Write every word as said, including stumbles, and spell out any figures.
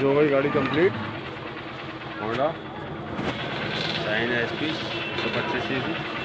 जो गई गाड़ी complete. Honda Shine S P एक सौ पच्चीस सी सी।